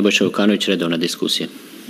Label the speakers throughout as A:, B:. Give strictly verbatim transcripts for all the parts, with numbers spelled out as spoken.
A: Nebojša Vukanović, redovna diskusija.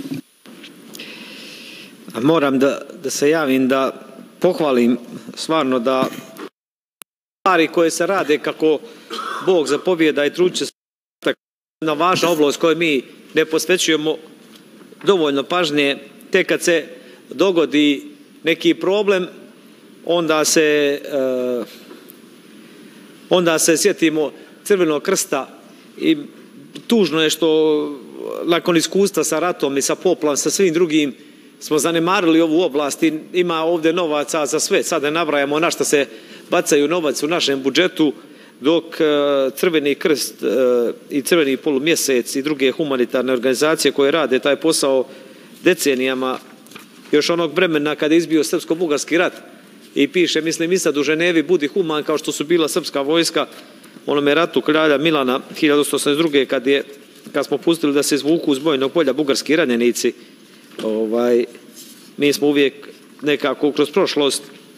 B: Moram da, da se javim da pohvalim stvarno da stvari koje se rade kako Bog zapovijeda i trudit će se na važna oblast koju mi ne posvećujemo dovoljno pažnje. Tek kad se dogodi neki problem, onda se uh, onda se sjetimo Crvenog krsta i tužno je što nakon iskustva sa ratom i sa poplavom, sa svim drugim, smo zanemarili ovu oblast i ima ovdje novaca za sve. Sad ne nabrajamo na šta se bacaju novac u našem budžetu, dok Crveni krst i Crveni polumjesec i druge humanitarne organizacije koje rade taj posao decenijama, još onog vremena kada je izbio srpsko-bugarski rat, i piše, mislim i sad u Ženevi, budi human kao što su bila srpska vojska u onome ratu kralja Milana hiljadu osamsto osamdeset druge kad, je, kad smo pustili da se izvuku uz bojnog polja bugarski ranjenici. Ovaj, mi smo uvijek nekako kroz prošlost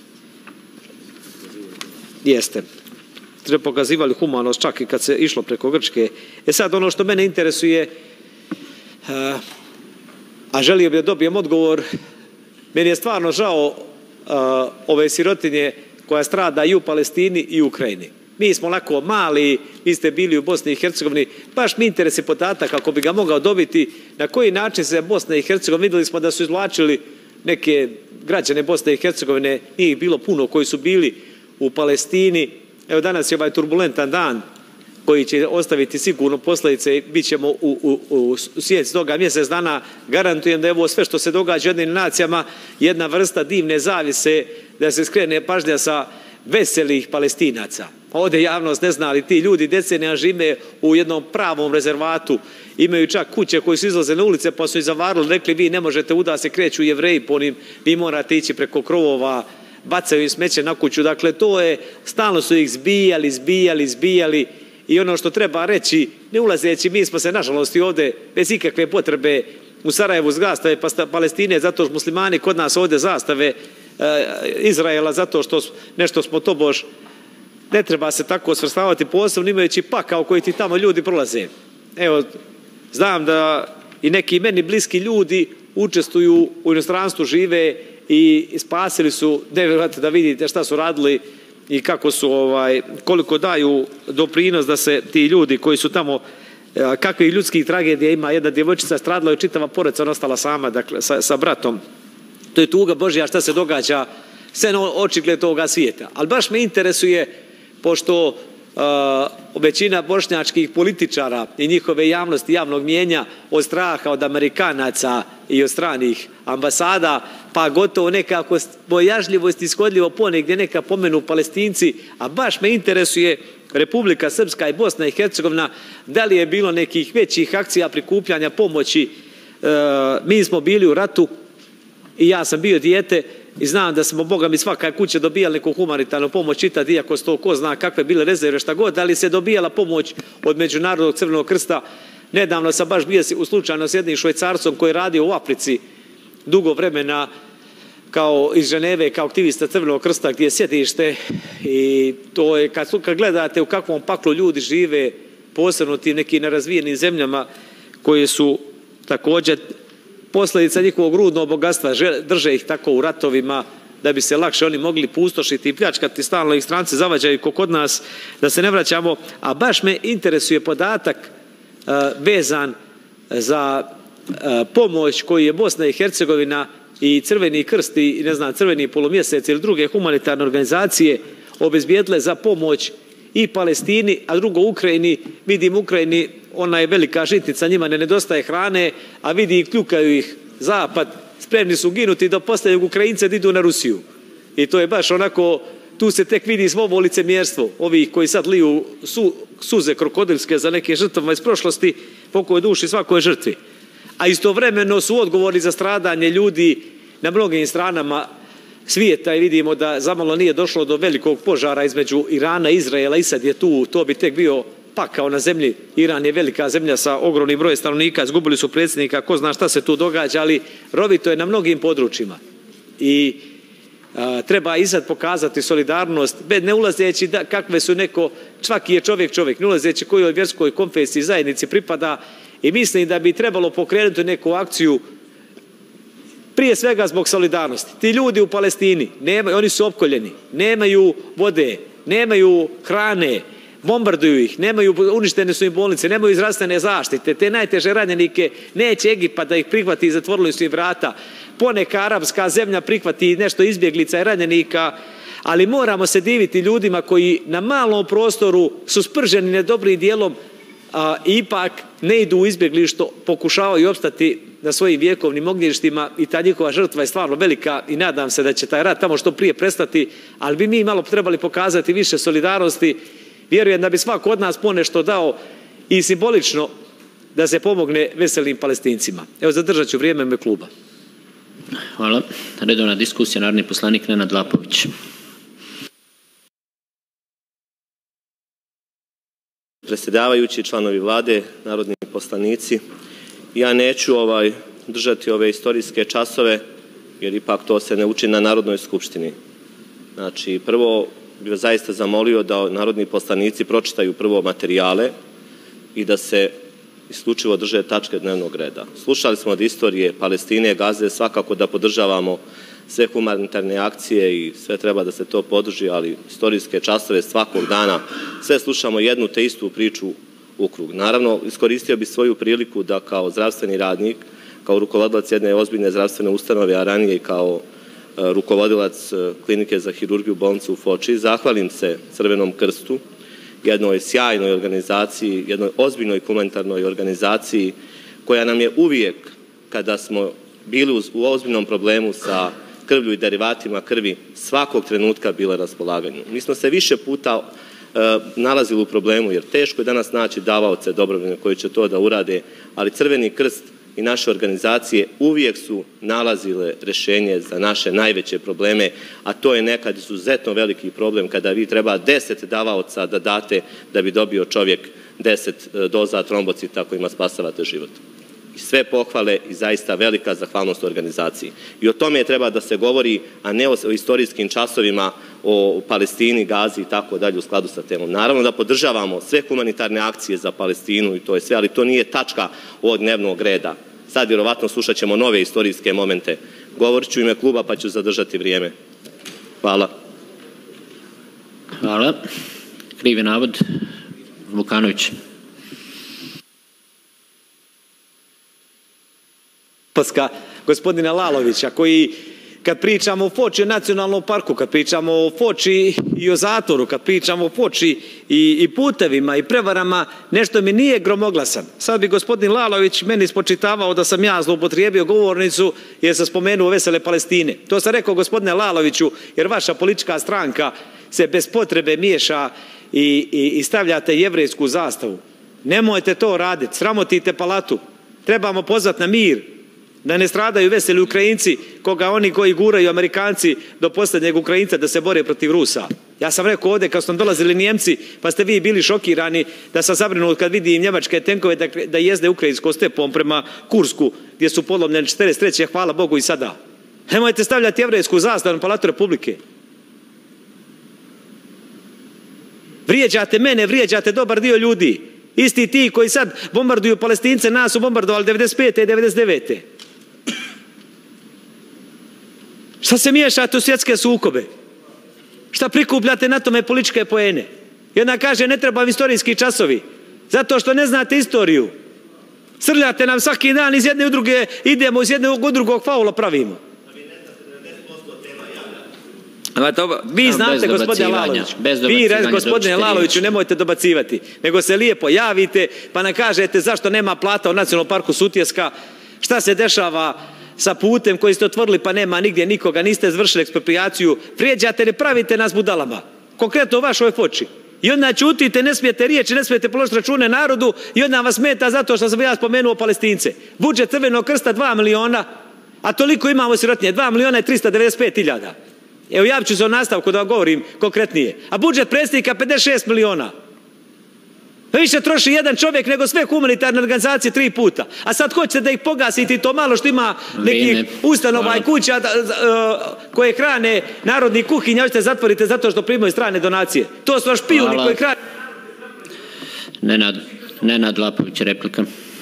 B: jeste treba pokazivali humanost čak i kad se išlo preko Grčke. E sad ono što mene interesuje, a, a želio bih da dobijem odgovor, meni je stvarno žao a, ove sirotinje koja strada i u Palestini i u Ukrajini. Mi smo lako mali, vi ste bili u Bosni i Hercegovini, baš mi interesi podatak kako bi ga mogao dobiti, na koji način se Bosna i Hercegovina, vidjeli smo da su izvlačili neke građane Bosne i Hercegovine, nije ih bilo puno koji su bili u Palestini. Evo danas je ovaj turbulentan dan koji će ostaviti sigurno posljedice, bit ćemo u, u, u svijet toga mjesec dana. Garantujem da je ovo sve što se događa jednim nacijama jedna vrsta divne zavise, da se skrene pažnja sa veselih Palestinaca. Ovdje javnost ne zna, ali ti ljudi decenija žive u jednom pravom rezervatu, imaju čak kuće koji su izlaze na ulice pa su ih zavarili, rekli vi ne možete, uda se kreću Jevreji po njim, vi morate ići preko krovova, bacaju im smeće na kuću. Dakle, to je, stalno su ih zbijali, zbijali, zbijali i ono što treba reći, ne ulazeći, mi smo se nažalost i ovdje bez ikakve potrebe u Sarajevu zastave Palestine, zato što muslimani kod nas ovdje zastave Izraela, zato što nešto smo tobož, ne treba se tako svrstavati, posebno imajući pakao koji ti tamo ljudi prolaze. Evo, znam da i neki meni bliski ljudi učestvuju u inostranstvu, žive i spasili su, nevjerojatno da vidite šta su radili i kako su, ovaj, koliko daju doprinos da se ti ljudi koji su tamo, kakvih ljudskih tragedija ima, jedna djevojčica stradila i čitava porodica ostala sama, dakle, sa, sa bratom. To je tuga Božja šta se događa sve na očigled toga svijeta. Ali baš me interesuje, pošto uh, većina bošnjačkih političara i njihove javnosti, javnog mijenja od straha od Amerikanaca i od stranih ambasada, pa gotovo nekako bojažljivost ishodljivo ponegdje neka pomenu Palestinci, a baš me interesuje Republika Srpska i Bosna i Hercegovina, da li je bilo nekih većih akcija prikupljanja pomoći. Uh, mi smo bili u ratu i ja sam bio dijete i znam da smo, Boga mi, svaka kuća dobijala neku humanitarnu pomoć, čitati, iako sto ko zna kakve bile rezerve, šta god, ali se dobijala pomoć od Međunarodnog Crvenog krsta. Nedavno sam baš bio u slučajno s jednim Švajcarcom koji je radio u Africi dugo vremena kao iz Ženeve, kao aktivista Crvenog krsta gdje je sjedište, i to je kad, kad gledate u kakvom paklu ljudi žive, posebno tim nekim nerazvijenim zemljama koje su također posljedica njihovog rudnog bogatstva, drže ih tako u ratovima da bi se lakše oni mogli pustošiti i pljačkati, stalno ih stranci zavađaju ko kod nas, da se ne vraćamo. A baš me interesuje podatak uh, vezan za uh, pomoć koju je Bosna i Hercegovina i Crveni krst i ne znam, Crveni polumjesec ili druge humanitarne organizacije obezbijedile za pomoć i Palestini, a drugo Ukrajini. Vidim Ukrajini, ona je velika žitnica, njima ne nedostaje hrane, a vidi i kljukaju ih zapad, spremni su ginuti da postavljaju Ukrajince da idu na Rusiju. I to je baš onako, tu se tek vidi svo ovo licemjerstvo ovih koji sad liju su, suze krokodilske za neke žrtvama iz prošlosti, pokoj duši svakoj žrtvi. A istovremeno su odgovorni za stradanje ljudi na mnogim stranama svijeta i vidimo da zamalo nije došlo do velikog požara između Irana i Izraela i sad je tu, to bi tek bio pakao na zemlji. Iran je velika zemlja sa ogromnim brojem stanovnika, izgubili su predsjednika, ko zna šta se tu događa, ali rovito je na mnogim područjima. I a, treba i sad pokazati solidarnost, ne ulazeći da, kakve su neko, svaki je čovjek čovjek, ne ulazeći kojoj vjerskoj konfesiji zajednici pripada, i mislim da bi trebalo pokrenuti neku akciju prije svega zbog solidarnosti. Ti ljudi u Palestini, nemaju, oni su opkoljeni, nemaju vode, nemaju hrane, bombarduju ih, nemaju, uništene su im bolnice, nemaju zdravstvene zaštite, te najteže ranjenike neće Egipat da ih prihvati i zatvorili su im vrata. Poneka arapska zemlja prihvati nešto izbjeglica i ranjenika, ali moramo se diviti ljudima koji na malom prostoru su sprženi nedobrim dijelom, a ipak ne idu u izbjeglištvo, pokušavaju opstati na svojim vjekovnim ognjištima i ta njihova žrtva je stvarno velika i nadam se da će taj rat tamo što prije prestati, ali bi mi malo trebali pokazati više solidarnosti. Vjerujem da bi svako od nas ponešto dao i simbolično da se pomogne veselim Palestincima. Evo, zadržat ću vrijeme ime kluba.
A: Hvala. Redovna diskusija, narodni poslanik Nenad Lapović.
C: Predsjedavajući, članovi vlade, narodni poslanici, ja neću ovaj, držati ove istorijske časove, jer ipak to se ne uči na Narodnoj skupštini. Znači, prvo bih vas zaista zamolio da narodni poslanici pročitaju prvo materijale i da se isključivo drže tačke dnevnog reda. Slušali smo od istorije Palestine, Gaze, svakako da podržavamo sve humanitarne akcije i sve treba da se to podrži, ali istorijske časove svakog dana sve slušamo jednu te istu priču u krug. Naravno, iskoristio bih svoju priliku da kao zdravstveni radnik, kao rukovodilac jedne ozbiljne zdravstvene ustanove, a ranije i kao rukovodilac klinike za hirurgiju bolnice u Foči, zahvalim se Crvenom krstu, jednoj sjajnoj organizaciji, jednoj ozbiljnoj humanitarnoj organizaciji koja nam je uvijek, kada smo bili u ozbiljnom problemu sa krvlju i derivatima krvi, svakog trenutka bila na raspolaganju. Mi smo se više puta uh, nalazili u problemu, jer teško je danas naći davaoce dobrovoljne koji će to da urade, ali Crveni krst i naše organizacije uvijek su nalazile rješenje za naše najveće probleme, a to je nekad izuzetno veliki problem kada vi treba deset davaoca da date da bi dobio čovjek deset doza trombocita kojima spasavate život. I sve pohvale i zaista velika zahvalnost organizaciji. I o tome treba da se govori, a ne o, o istorijskim časovima, o Palestini, Gazi i tako dalje u skladu sa temom. Naravno da podržavamo sve humanitarne akcije za Palestinu i to je sve, ali to nije tačka ovog dnevnog reda. Sad vjerovatno slušat ćemo nove istorijske momente. Govorit ću ime kluba pa ću zadržati vrijeme. Hvala.
A: Hvala. Krivi navod. Vukanović.
B: Gospodina Lalovića, koji kad pričamo o Foči, o nacionalnom parku, kad pričamo o Foči i o zatvoru, kad pričamo o Foči i, i putevima i prevarama, nešto mi nije gromoglasan. Sad bi gospodin Lalović meni spočitavao da sam ja zloupotrijebio govornicu jer sam spomenuo vesele Palestine. To sam rekao gospodine Laloviću jer vaša politička stranka se bez potrebe miješa i, i, i stavljate jevrejsku zastavu. Nemojte to raditi, sramotite palatu. Trebamo pozvati na mir, da ne stradaju veseli Ukrajinci, koga oni koji guraju Amerikanci do posljednjeg Ukrajinca da se bore protiv Rusa. Ja sam rekao ovdje kad su nam dolazili Njemci, pa ste vi bili šokirani da sam zabrinut kad vidim njemačke tenkove da, da jezde ukrajinskom stepom prema Kursku, gdje su polomljeni četrdeset treće hvala Bogu i sada. Nemojte stavljati jevrejsku zastavu na Palatu Republike. Vrijeđate mene, vrijeđate dobar dio ljudi. Isti ti koji sad bombarduju Palestince, nas su bombardovali devedeset pete i devedeset devete. Šta se miješate u svjetske sukobe? Šta prikupljate na tome političke poene? Jedna kaže ne treba istorijski časovi. Zato što ne znate istoriju. Srljate nam svaki dan iz jedne udruge, idemo iz jednog u drugog faula pravimo. Vi znate, gospodine Laloviću, vi, gospodine Laloviću, nemojte dobacivati, nego se lijepo javite, pa nam kažete zašto nema plata u Nacionalnom parku Sutjeska, šta se dešava sa putem koji ste otvorili, pa nema nigdje nikoga, niste izvršili eksproprijaciju, vrijeđate, ne pravite nas budalama, konkretno u vašoj Foči. I onda ćutite, ne smijete riječi, ne smijete položiti račune narodu i onda vas smeta zato što sam ja spomenuo Palestince. Budžet Crvenog krsta dva miliona, a toliko imamo sirotinje, dva miliona i tristo devedeset pet hiljada. Evo ja ću se o nastavku da govorim konkretnije. A budžet predsjednika pedeset šest miliona. Više troši jedan čovjek nego sve humanitarne organizacije tri puta. A sad hoćete da ih pogasite i to malo što ima nekih ustanova i kuća koje hrane narodni kuhinja, hoćete zatvorite zato što primaju strane donacije. To su špijuni koji hrane.
A: Nenad, Nenad Lapović, replika.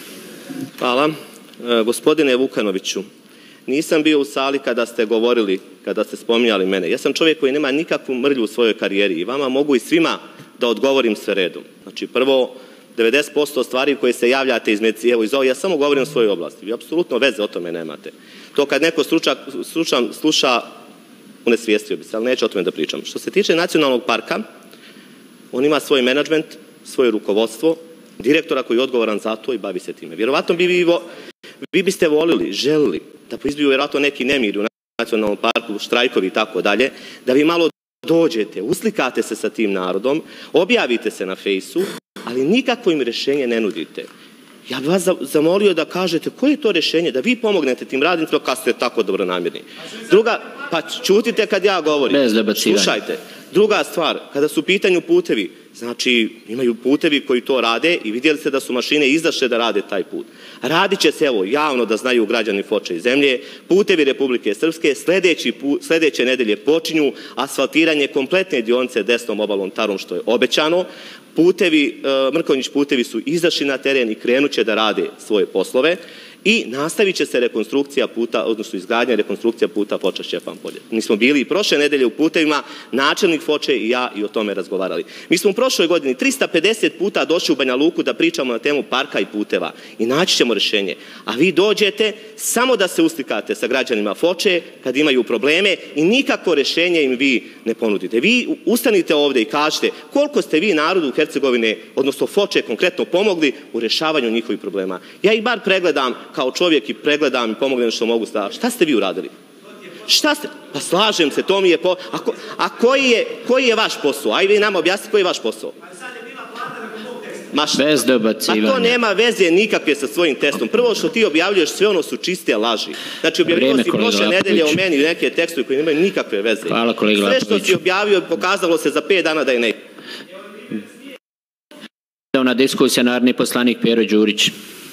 C: Hvala. E, gospodine Vukanoviću, nisam bio u sali kada ste govorili, kada ste spominjali mene. Ja sam čovjek koji nema nikakvu mrlju u svojoj karijeri i vama mogu i svima da odgovorim sve redom. Znači, prvo, devedeset posto stvari koje se javljate između, evo iz ovo, ja samo govorim o svojoj oblasti. Vi apsolutno veze o tome nemate. To kad neko sluča, sluša, sluša unesvijestio bi se, ali neću o tome da pričam. Što se tiče nacionalnog parka, on ima svoj menadžment, svoje rukovodstvo, direktora koji je odgovoran za to i bavi se time. Vjerovatno bi vi, vo, vi biste volili, želili da izbiju vjerovatno neki nemiri u nacionalnom parku, štrajkovi i tako dalje, da vi malo dođete, uslikate se sa tim narodom, objavite se na fejsu, ali nikako im rješenje ne nudite. Ja bih vas zamolio da kažete koje je to rješenje, da vi pomognete tim radnicima kad ste tako dobronamjerni. Druga, pa čutite kad ja govorim. Slušajte. Druga stvar, kada su u pitanju putevi, znači imaju putevi koji to rade i vidjeli ste da su mašine izašle da rade taj put. Radit će se, evo, javno da znaju građani Foče i zemlje, putevi Republike Srpske, sljedeći put, sljedeće nedelje počinju asfaltiranje kompletne dionice desnom obalom Tarom što je obećano. Putevi, Mrkonjić putevi su izašli na teren i krenut će da rade svoje poslove i nastavit će se rekonstrukcija puta, odnosno izgradnja rekonstrukcija puta Foča-Šćepan Polje. Mi smo bili i prošle nedelje u putevima, načelnik Foče i ja i o tome razgovarali. Mi smo u prošloj godini trista pedeset puta došli u Banja Luku da pričamo na temu parka i puteva i naći ćemo rješenje. A vi dođete samo da se uslikate sa građanima Foče kad imaju probleme i nikako rješenje im vi ne ponudite. Vi ustanite ovdje i kažete koliko ste vi narodu Hercegovine, odnosno Foče konkretno pomogli u rješavanju njihovih problema. Ja ih bar pregledam kao čovjek i pregledam i pomognem što mogu staviti. Šta ste vi uradili? Šta ste? Pa slažem se, to mi je po... A, ko, a koji, je, koji je vaš posao? Ajde vi nama objasnite koji je vaš posao. Ma, šta,
A: Bez dobacivanja.
C: Ma to nema veze nikakve sa svojim testom. Prvo što ti objavljuješ, sve ono su čiste laži. Znači objavljeno si prošle nedelje o meni neke tekstove koji nemaju nikakve veze.
A: Hvala, kolega
C: Sve što si objavio pokazalo se za pet dana da je ne.
A: Na diskusija narodni poslanik Pero Đurić.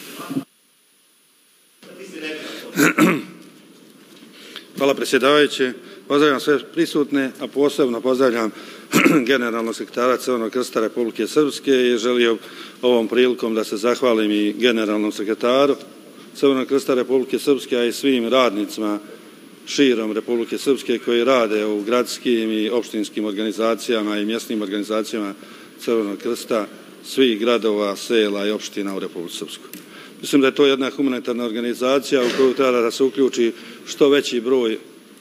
D: Hvala predsjedavajući. Pozdravljam sve prisutne, a posebno pozdravljam generalnog sekretara Crvenog krsta Republike Srpske i želio ovom prilikom da se zahvalim i generalnom sekretaru Crvenog krsta Republike Srpske, a i svim radnicima širom Republike Srpske koji rade u gradskim i opštinskim organizacijama i mjesnim organizacijama Crvenog krsta svih gradova, sela i opština u Republike Srpskoj. Mislim da je to jedna humanitarna organizacija u koju treba da se uključi što veći broj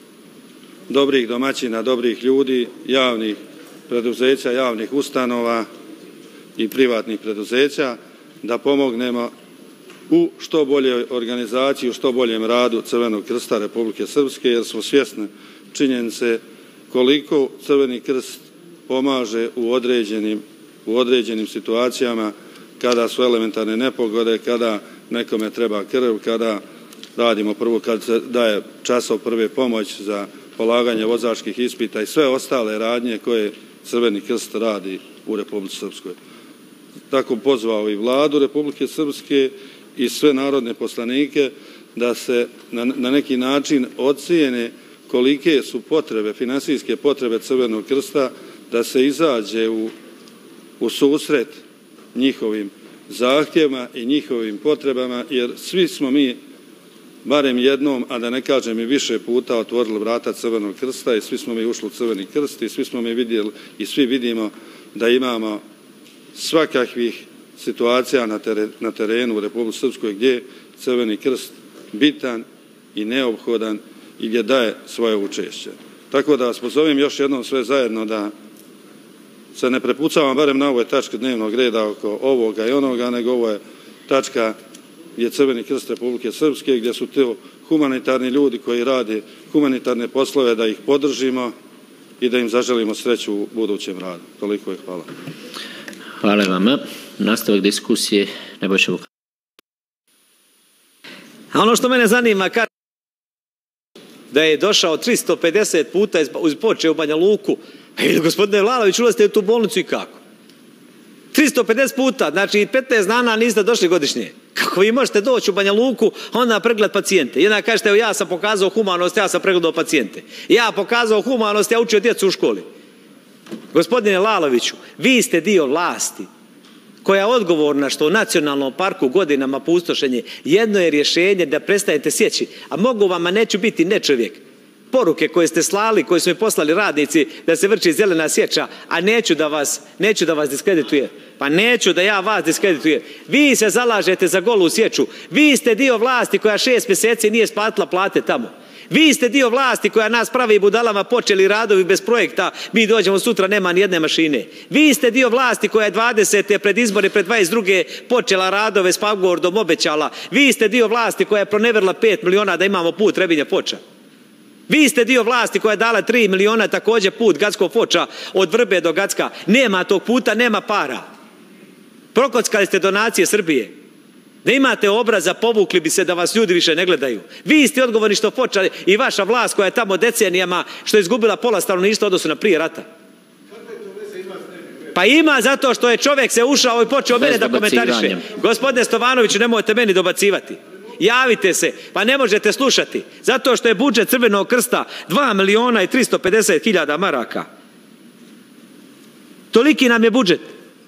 D: dobrih domaćina, dobrih ljudi, javnih preduzeća, javnih ustanova i privatnih preduzeća, da pomognemo u što boljoj organizaciji, u što boljem radu Crvenog krsta Republike Srpske, jer smo svjesni činjenice koliko Crveni krst pomaže u određenim, u određenim situacijama kada su elementarne nepogode, kada nekome treba krv, kada radimo prvo, kad se daje časov prve pomoć za polaganje vozačkih ispita i sve ostale radnje koje Crveni krst radi u Republici Srpskoj. Tako pozvao i vladu Republike Srpske i sve narodne poslanike da se na, na neki način ocijene kolike su potrebe, finansijske potrebe Crvenog krsta, da se izađe u, u susret njihovim zahtjevima i njihovim potrebama, jer svi smo mi barem jednom, a da ne kažem i više puta, otvorili vrata Crvenog krsta i svi smo mi ušli u Crveni krst i svi smo mi vidjeli i svi vidimo da imamo svakakvih situacija na, teren, na terenu u Republici Srpskoj gdje je Crveni krst bitan i neophodan i gdje daje svoje učešće. Tako da vas pozovem još jednom sve zajedno da se ne prepucavamo barem na ovoj tački dnevnog reda oko ovoga i onoga, nego ovo je tačka gdje je Crveni krst Republike Srpske, gdje su to humanitarni ljudi koji rade humanitarne poslove, da ih podržimo i da im zaželimo sreću u budućem radu. Toliko je, hvala.
A: Hvala vama. Nastavak diskusije, Nebojša Vukanović.
B: A ono što mene zanima, kad da je došao tristo pedeset puta iz Foče u Banja Luku, ili gospodine Vlalović, ulazite u tu bolnicu i kako? tristo pedeset puta, znači petnaest dana niste došli godišnje. Kako vi možete doći u Banja Luku, onda pregled pacijente? Jedna kažete, evo ja sam pokazao humanost, ja sam pregledao pacijente. Ja pokazao humanost, ja učio djecu u školi. Gospodine Laloviću, vi ste dio vlasti. koja je odgovorna što u nacionalnom parku godinama pustošenje, jedno je rješenje da prestanete sjeći, a mogu vam, a neću biti ne čovjek, poruke koje ste slali, koje su mi poslali radnici da se vrši zelena sječa, a neću da vas, neću da vas diskreditujem. Pa neću da ja vas diskreditujem. Vi se zalažete za golu sječu. Vi ste dio vlasti koja šest mjeseci nije splatila plate tamo. Vi ste dio vlasti koja nas pravi budalama, počeli radovi bez projekta, mi dođemo sutra, nema ni jedne mašine. Vi ste dio vlasti koja je dvadesete pred izbore, pred dvadeset druge počela radove s Pavgordom, obećala. Vi ste dio vlasti koja je proneverila pet miliona da imamo put Trebinje Foča. Vi ste dio vlasti koja je dala tri miliona također put Gacko Foča od Vrbe do Gacka. Nema tog puta, nema para. Prokockali ste donacije Srbije. Da imate obraza, povukli bi se da vas ljudi više ne gledaju. Vi ste odgovorni što Foča i vaša vlast koja je tamo decenijama, što je izgubila pola stanovništva odnosu na prije rata. Pa ima zato što je čovjek se ušao i počeo mene da komentariše. Gospodine Stovanoviću, nemojte meni dobacivati. Javite se, pa ne možete slušati. Zato što je budžet Crvenog krsta dva miliona i tristo pedeset hiljada maraka. Toliki nam je budžet.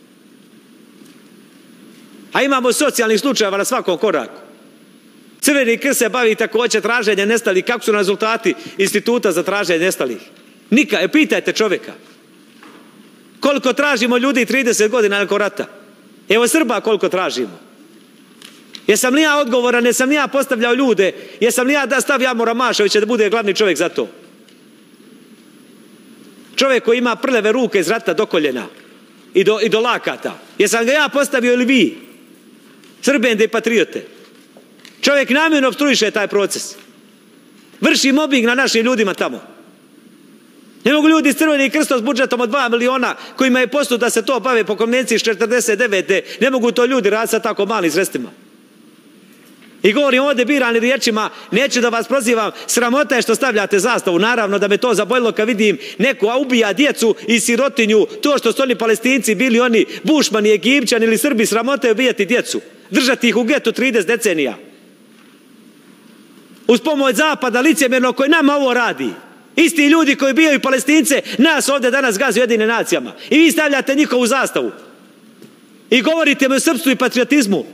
B: A imamo socijalnih slučajeva na svakom koraku. Crveni krst se bavi također traženjem nestalih. Kako su rezultati instituta za traženje nestalih? Nika, pitajte čovjeka. Koliko tražimo ljudi trideset godina nakon rata? Evo Srba koliko tražimo. Jesam li ja odgovoran, jesam li ja postavljao ljude, jesam li ja da stavio Moramaševića da bude glavni čovjek za to? Čovjek koji ima prljave ruke iz rata do koljena i do, i do lakata. Jesam ga ja postavio ili vi? Srbende i patriote. Čovjek namjerno opstruiše taj proces. Vrši mobbing na našim ljudima tamo. Ne mogu ljudi iz Crvenih krsta s budžetom od dva miliona kojima je posto da se to bave po konvenciji iz četrdeset devete. Ne mogu to ljudi raditi sa tako malim sredstvima. I govorim ovdje biranim riječima, neću da vas prozivam, sramota je što stavljate zastavu. Naravno da me to zabojilo kad vidim neko a ubija djecu i sirotinju, to što su oni Palestinci bili oni Bušmani, Egipćani ili Srbi, sramota je ubijati djecu. Držati ih u getu trideset decenija. Uz pomoć Zapada licemjerno koji nama ovo radi. Isti ljudi koji ubijaju Palestince, nas ovdje danas gazi u Ujedinjenim nacijama. I vi stavljate njihovu zastavu. I govorite mi o srpstvu i patriotizmu.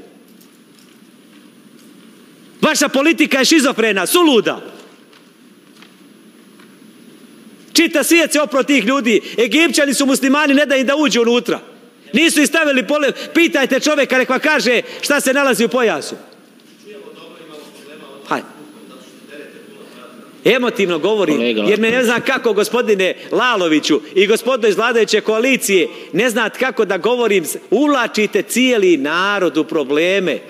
B: Vaša politika je šizofrena, suluda. Čita svijet se opro tih ljudi. Egipćani su muslimani, ne da im da uđu unutra. Nisu ih stavili pole... Pitajte čovjeka, nek vam kaže šta se nalazi u pojasu. Hajde. Emotivno govorim, jer me ne znam kako, gospodine Laloviću i gospodo iz vladajuće koalicije, ne znate kako da govorim, uvlačite cijeli narod u probleme.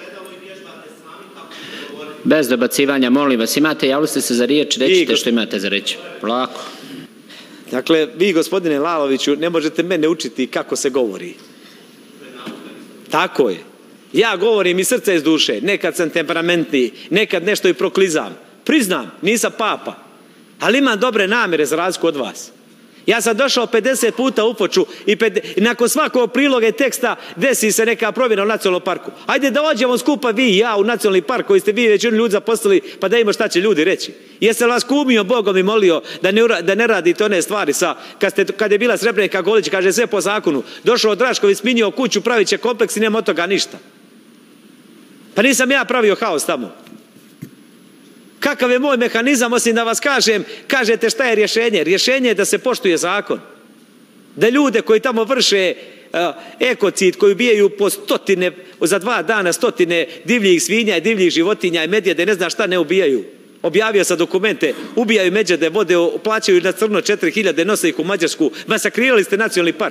A: Bez dobacivanja, molim vas, imate, javili ste se za riječ, rećite što imate za reći. Lako.
B: Dakle, vi, gospodine Laloviću, ne možete mene učiti kako se govori. Tako je. Ja govorim iz srca i iz duše, nekad sam temperamentniji, nekad nešto i proklizam. Priznam, nisam papa, ali imam dobre namjere za razliku od vas. Ja sam došao pedeset puta u Foču i, pet, i nakon svakog priloga i teksta desi se neka promjena u nacionalnom parku. Ajde da ođemo skupa vi i ja u nacionalni park koji ste vi većinu ljudi zaposlili, pa da imamo šta će ljudi reći. Jesam vas kumio Bogom i molio da ne, da ne radite one stvari sa, kad, ste, kad je bila Srebrenika Golić, kaže sve po zakonu, došao Drašković, sminio kuću, pravit će kompleks i nema od toga ništa. Pa nisam ja pravio haos tamo. Kakav je moj mehanizam, osim da vas kažem, kažete šta je rješenje? Rješenje je da se poštuje zakon. Da ljude koji tamo vrše uh, ekocid, koji ubijaju po stotine, za dva dana stotine divljih svinja i divljih životinja i medvjede, ne zna šta ne ubijaju. Objavio sam dokumente, ubijaju medvjede, vode, plaćaju na crno četiri hiljade, nose ih u Mađarsku, masakrirali ste nacionalni park.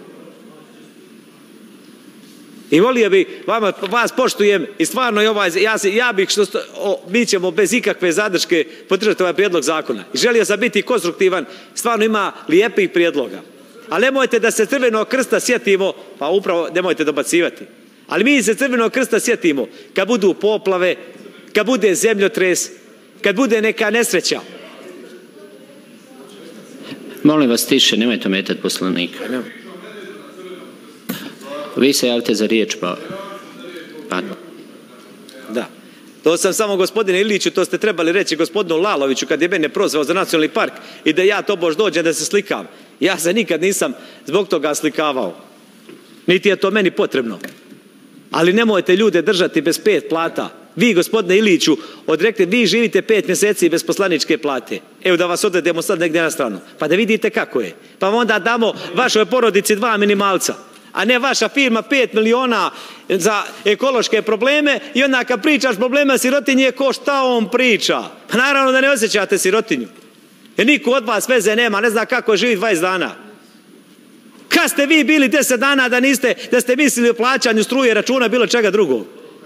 B: I volio bi, vama, vas poštujem i stvarno i ovaj, ja, ja bih, što, o, mi ćemo bez ikakve zadrške podržati ovaj prijedlog zakona. I želio sam biti konstruktivan, stvarno ima lijepih prijedloga. Ali nemojte da se Crvenog krsta sjetimo, pa upravo nemojte dobacivati. Ali mi se Crvenog krsta sjetimo kad budu poplave, kad bude zemljotres, kad bude neka nesreća.
A: Molim vas tiše, nemojte ometati poslanika. Vi se javite za riječ, pa... pa...
B: Da. To sam samo gospodine Iliću, to ste trebali reći gospodinu Laloviću kad je mene prozvao za nacionalni park i da ja to bož dođem da se slikam. Ja se nikad nisam zbog toga slikavao. Niti je to meni potrebno. Ali nemojte ljude držati bez pet plata. Vi, gospodine Iliću, odrekli, vi živite pet mjeseci bez poslaničke plate. Evo da vas odvedemo sad negdje na stranu. Pa da vidite kako je. Pa onda damo vašoj porodici dva minimalca. A ne vaša firma pet miliona za ekološke probleme i onda kad pričaš problema sirotinje, ko šta on priča? Pa naravno da ne osjećate sirotinju. Jer niko od vas veze nema, ne zna kako živi dvadeset dana. Kad ste vi bili deset dana da niste, da ste mislili o plaćanju struje, računa, bilo čega drugog?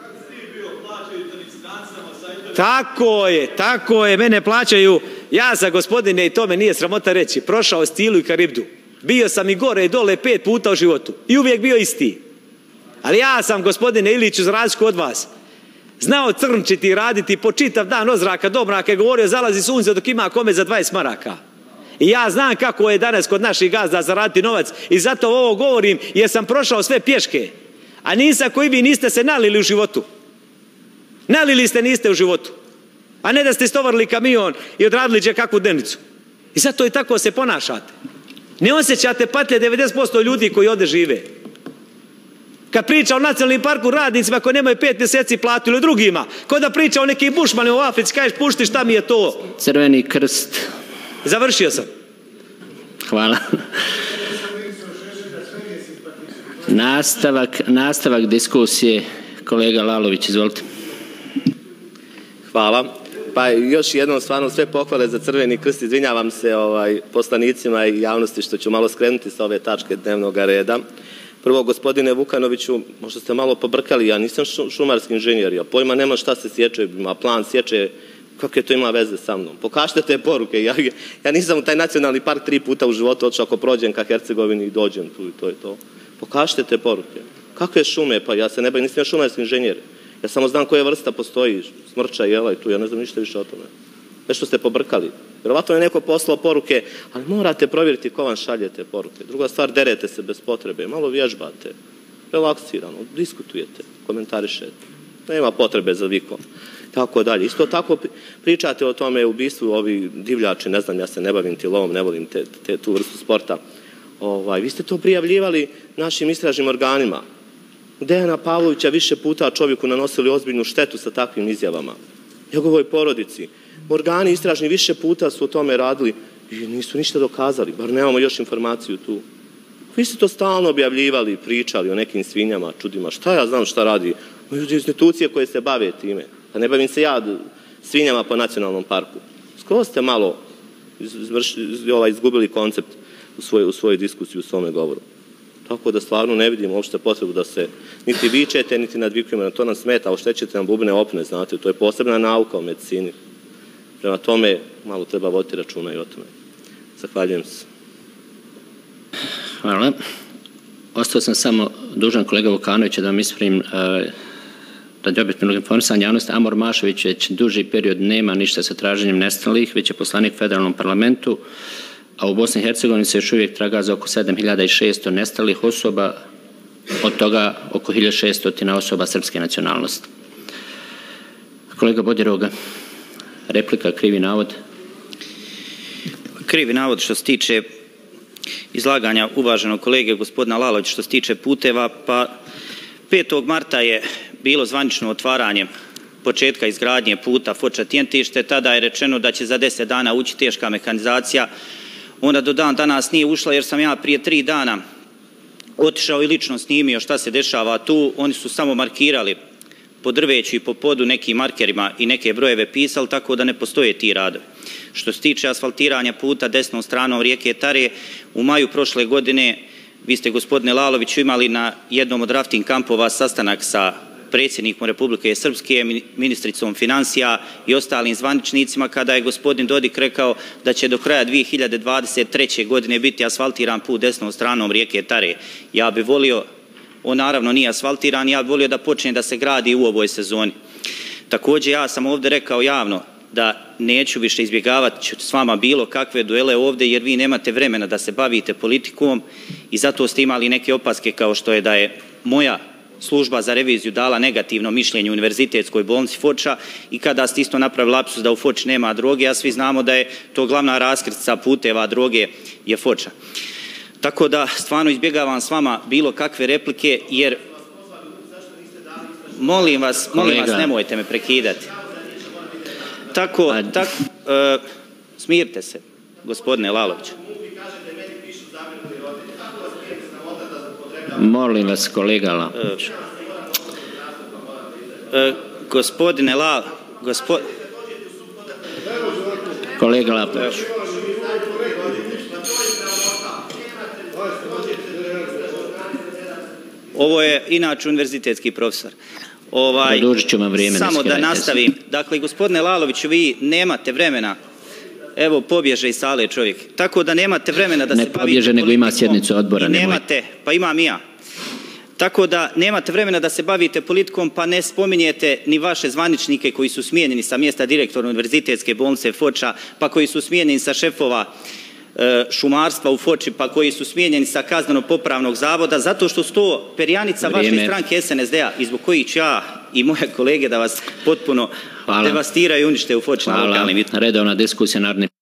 B: Tako je, tako je, mene plaćaju, ja za gospodine, i to me nije sramota reći, prošao Stilu i Karibdu. Bio sam i gore i dole pet puta u životu. I uvijek bio isti. Ali ja sam, gospodine Iliću, za razliku od vas, znao crnčiti i raditi po čitav dan ozraka, dobraka, je govorio zalazi sunce dok ima kome za dvadeset maraka. I ja znam kako je danas kod naših gazda zaraditi novac i zato ovo govorim jer sam prošao sve pješke. A nisam koji vi niste se nalili u životu. Nalili ste niste u životu. A ne da ste istovarili kamion i odradili će kakvu dnevnicu. I zato i tako se ponašate. Ne osjećate patlje devedeset posto ljudi koji ovdje žive. Kad priča o nacionalnim parku radnicima koji nemaju pet mjeseci platu ili drugima, ko da priča o nekim bušmanima u Africi, kažeš pušti šta mi je to.
A: Crveni krst.
B: Završio sam.
A: Hvala. Nastavak, nastavak diskusije. Kolega Lalović, izvolite.
C: Hvala. Pa još jednom stvarno sve pohvale za Crveni krst. Izvinjavam se ovaj, poslanicima i javnosti što ću malo skrenuti sa ove tačke dnevnog reda. Prvo, gospodine Vukanoviću, možda ste malo pobrkali, ja nisam šumarski inženjer, ja pojma nema šta se sječe, ima plan sječe, kakve to ima veze sa mnom. Pokažite te poruke, ja, ja nisam u taj nacionalni park tri puta u životu otišao ako prođem ka Hercegovini i dođem tu i to je to. Pokažite te poruke. Kakve šume, pa ja se ne bavim, nisam ja šumarski inženjer. Ja samo znam koja vrsta postoji, smrča, jela i tu, ja ne znam ništa više o tome. Nešto ste pobrkali. Vjerovatno je neko poslao poruke, ali morate provjeriti ko vam šalje te poruke. Druga stvar, derete se bez potrebe, malo vježbate, relaksirano, diskutujete, komentarišete. Nema potrebe za vikom. Tako dalje. Isto tako pričate o tome u bistvu ovi divljači, ne znam, ja se ne bavim ti lovom, ne volim te, te, tu vrstu sporta. Ovaj, vi ste to prijavljivali našim istražnim organima. Dejana Pavlovića više puta čovjeku nanosili ozbiljnu štetu sa takvim izjavama. Njegovoj porodici. Organi istražni više puta su o tome radili i nisu ništa dokazali, bar nemamo još informaciju tu. Vi ste to stalno objavljivali, pričali o nekim svinjama, čudima, šta ja znam šta radi institucije koje se bave time. Pa ne bavim se ja svinjama po nacionalnom parku. Skoro ste malo izgubili koncept u svojoj, u svojoj diskusiji, u svome govoru. Tako da stvarno ne vidim uopšte potrebu da se niti vičete, niti nadvikujemo, na to nam smeta, oštećete nam bubne opne, znate, to je posebna nauka u medicini. Prema tome, malo treba voditi računa i o tome. Zahvaljujem se.
A: Hvala. Ostao sam samo dužan kolega Vukanovića da vam ispravim radi objektivnog informisanja javnosti. Amor Mašović već duži period nema ništa sa traženjem nestalih, već je poslanik u federalnom parlamentu, a u Bosni i Hercegovini se još uvijek traga za oko sedam hiljada šesto nestalih osoba, od toga oko hiljadu šesto osoba srpske nacionalnosti. Kolega Bodiroga, replika, krivi navod.
E: Krivi navod što se tiče izlaganja uvaženog kolege gospodina Lalovića što se tiče puteva, pa petog marta je bilo zvanično otvaranje početka izgradnje puta Foča-Tjentište, tada je rečeno da će za deset dana ući teška mehanizacija, onda do dan danas nije ušla jer sam ja prije tri dana otišao i lično snimio šta se dešava tu, oni su samo markirali po drveću i po podu nekim markerima i neke brojeve pisali, tako da ne postoje ti radovi. Što se tiče asfaltiranja puta desnom stranom rijeke Tare, u maju prošle godine vi ste, gospodine Laloviću, imali na jednom od rafting kampova sastanak sa predsjednikom Republike Srpske, ministricom financija i ostalim zvaničnicima, kada je gospodin Dodik rekao da će do kraja dvije hiljade dvadeset treće. godine biti asfaltiran put desnom stranom rijeke Tare. Ja bih volio, on naravno nije asfaltiran, ja bih volio da počne da se gradi u ovoj sezoni. Također ja sam ovdje rekao javno da neću više izbjegavati s vama bilo kakve duele ovdje jer vi nemate vremena da se bavite politikom i zato ste imali neke opaske kao što je da je moja služba za reviziju dala negativno mišljenje Univerzitetskoj bolnici Foča i kada ste isto napravili lapsus da u Foči nema droge, a svi znamo da je to glavna raskrstica puteva droge je Foča. Tako da stvarno izbjegavam s vama bilo kakve replike, jer molim vas, molim vas, nemojte me prekidati. Tako, tako, e, smirite se, gospodine Lalović.
A: Molim vas, kolega Lalović.
E: E, e, gospodine La, gospod...
A: Kolega Lalović.
E: Ovo je inače univerzitetski profesor. Ovaj,
A: Produžit ću vam vrijeme.
E: Samo da nastavim. Dakle, gospodine Laloviću, vi nemate vremena, evo pobježe iz sale čovjek, tako da nemate vremena da se bavite politikom. Ne pobježe, nego ima sjednicu odbora.
A: Nemate,
E: pa imam i ja. Tako da nemate vremena da se bavite politikom, pa ne spominjete ni vaše zvaničnike koji su smijenjeni sa mjesta direktora Univerzitetske bolnice Foča, pa koji su smijenjeni sa šefova šumarstva u Foči, pa koji su smijenjeni sa kazneno-popravnog zavoda, zato što su to perjanica vaše stranke S N S D-a i zbog kojih ću ja i moje kolege da vas potpuno devastiraju i unište u Foči na lokalnim.
A: Hvala. Redovna diskusija narodni